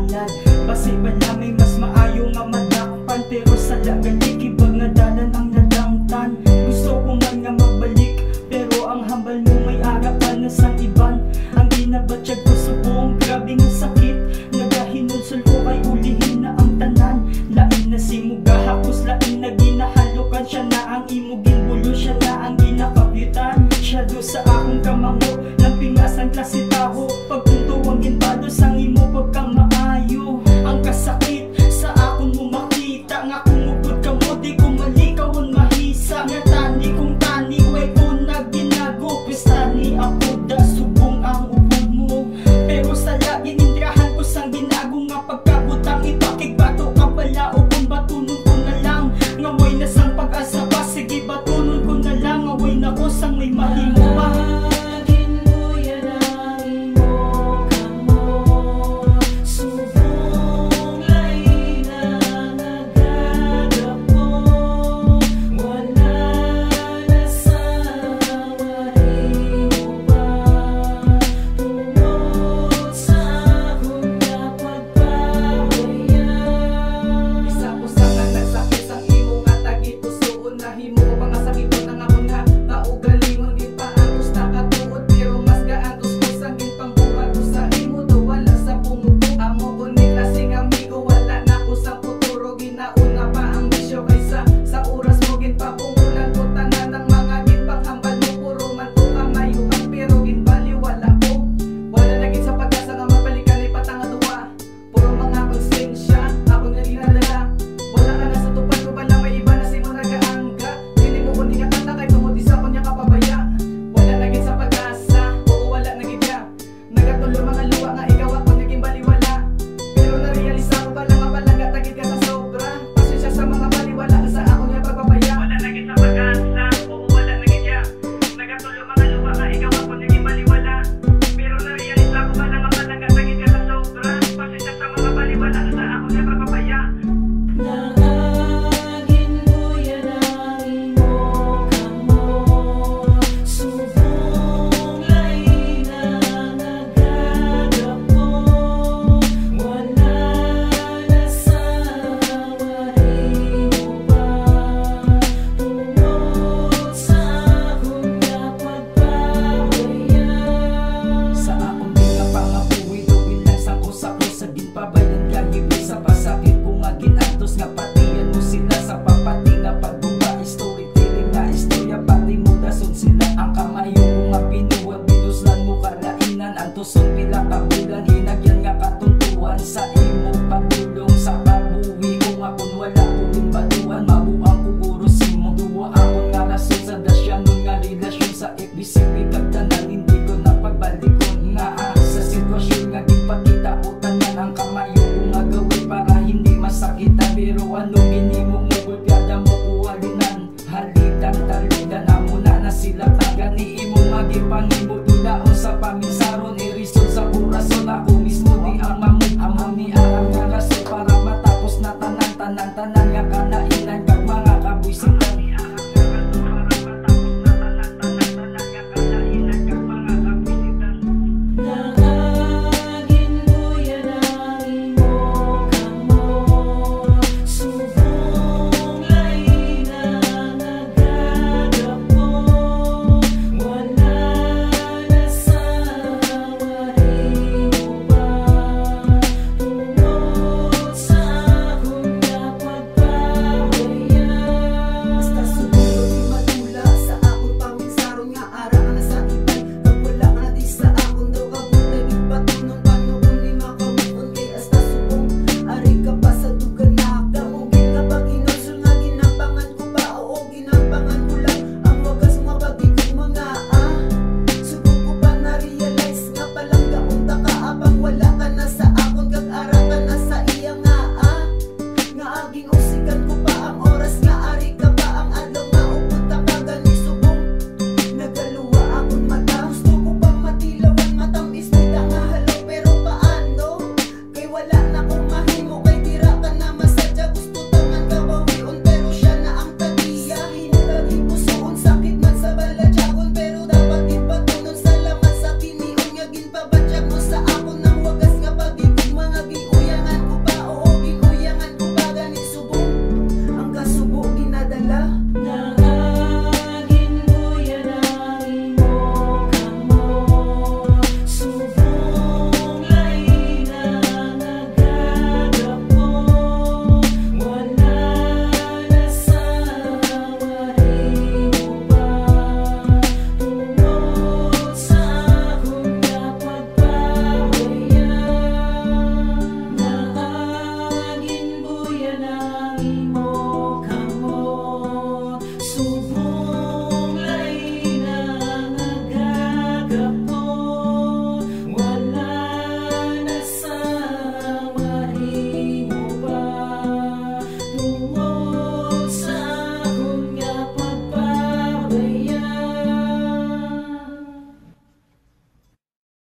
halad. Basi bala may mas maayo nga madakpan, pero sa lagali kibag nga dalan ang nadangtan. Gusto ko man nga magbalik, pero ang hambal mo may arapan na sang iban. Ang ginabatsyag ko subong, grabe nga sakit. Nagahinulsol ko kay ulihin na ang tanan. Lain na simuga hapos, lain na ginahalokan. Siya na ang imugin bulo, siya na ang ginakapitan. Siya do sa akong kamango, lampingas ang klase taho. Pagpunto ang ginbado sang imo pagkang maayo. Ang kasakit sa akong mo makita, nga kumugod ka mo di ko malikawon mahisa. Nga tani kong tani, way ko na ginago. Pistani ako da subong ang upod mo, pero sa lagi nindrahan ko sang ginago. Nga pagkabutang ipakigbato ka pala, o kung batunon ko na lang. Nga way na sang pag-asa pa, sige batunon ko na lang. Nga way na ko sang may mahimo pa. Wala